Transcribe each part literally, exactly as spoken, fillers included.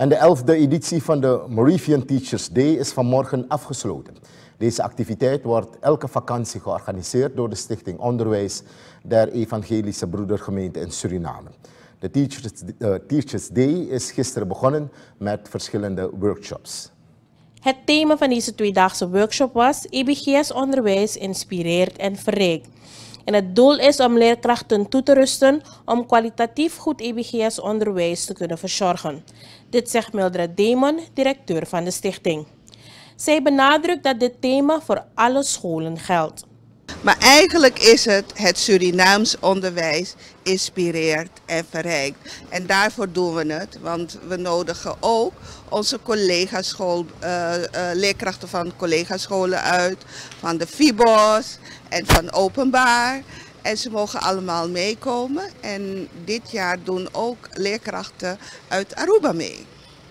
En de elfde editie van de Moravian Teachers Day is vanmorgen afgesloten. Deze activiteit wordt elke vakantie georganiseerd door de Stichting Onderwijs der Evangelische Broedergemeente in Suriname. De Teachers, uh, Teachers Day is gisteren begonnen met verschillende workshops. Het thema van deze tweedaagse workshop was E B G S-onderwijs inspireert en verrijkt. En het doel is om leerkrachten toe te rusten om kwalitatief goed E B G S-onderwijs te kunnen verzorgen. Dit zegt Mildred Damon, directeur van de stichting. Zij benadrukt dat dit thema voor alle scholen geldt. Maar eigenlijk is het het Surinaams onderwijs inspireert en verrijkt. En daarvoor doen we het, want we nodigen ook onze collega-school, uh, uh, leerkrachten van collega-scholen uit, van de F I B O S en van openbaar. En ze mogen allemaal meekomen. En dit jaar doen ook leerkrachten uit Aruba mee.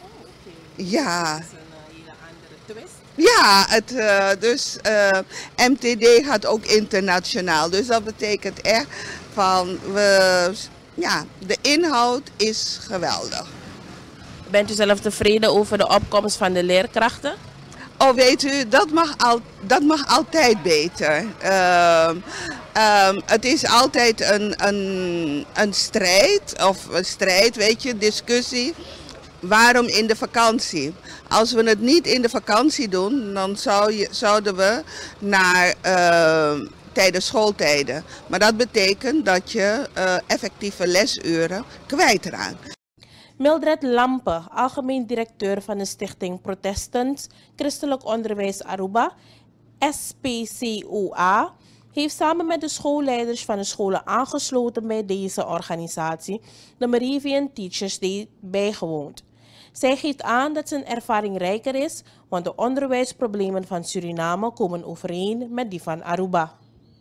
Ja. Dat is een hele andere twist. Ja, het, uh, dus uh, M T D gaat ook internationaal. Dus dat betekent echt van, we, ja, de inhoud is geweldig. Bent u zelf tevreden over de opkomst van de leerkrachten? Oh, weet u, dat mag, al, dat mag altijd beter. Uh, um, het is altijd een, een, een strijd, of een strijd, weet je, discussie. Waarom in de vakantie? Als we het niet in de vakantie doen, dan zou je, zouden we naar uh, tijdens schooltijden. Maar dat betekent dat je uh, effectieve lesuren kwijtraakt. Mildred Lampe, algemeen directeur van de Stichting Protestants Christelijk Onderwijs Aruba, S P C O A, heeft samen met de schoolleiders van de scholen aangesloten bij deze organisatie, de Moravian Teachers Day, bijgewoond. Zij geeft aan dat zijn ervaring rijker is, want de onderwijsproblemen van Suriname komen overeen met die van Aruba.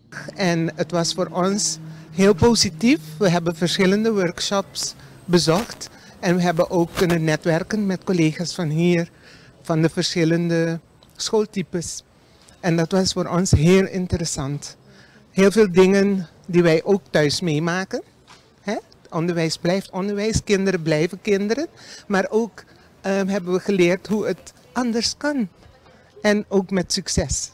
En het was voor ons heel positief. We hebben verschillende workshops bezocht. En we hebben ook kunnen netwerken met collega's van hier, van de verschillende schooltypes. En dat was voor ons heel interessant. Heel veel dingen die wij ook thuis meemaken. Hè? Onderwijs blijft onderwijs, kinderen blijven kinderen. Maar ook um, hebben we geleerd hoe het anders kan. En ook met succes.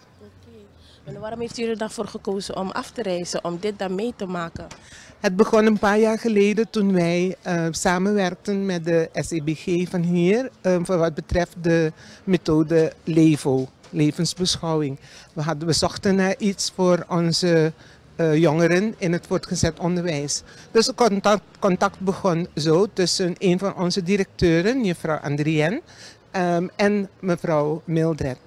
En waarom heeft u er dan voor gekozen om af te reizen, om dit dan mee te maken? Het begon een paar jaar geleden toen wij uh, samenwerkten met de S E B G van hier uh, voor wat betreft de methode LEVO, levensbeschouwing. We, hadden, we zochten naar iets voor onze uh, jongeren in het voortgezet onderwijs. Dus het contact, contact begon zo tussen een van onze directeuren, mevrouw Andrienne, um, en mevrouw Mildred.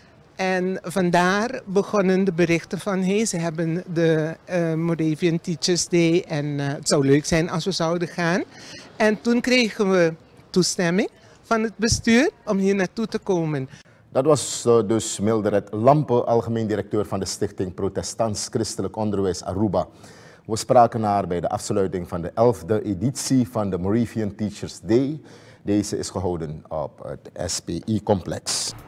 En vandaar begonnen de berichten van, hey, ze hebben de uh, Moravian Teachers Day en uh, het zou leuk zijn als we zouden gaan. En toen kregen we toestemming van het bestuur om hier naartoe te komen. Dat was uh, dus Mildred Lampe, algemeen directeur van de Stichting Protestants Christelijk Onderwijs Aruba. We spraken haar bij de afsluiting van de elfde editie van de Moravian Teachers Day. Deze is gehouden op het S P I-complex.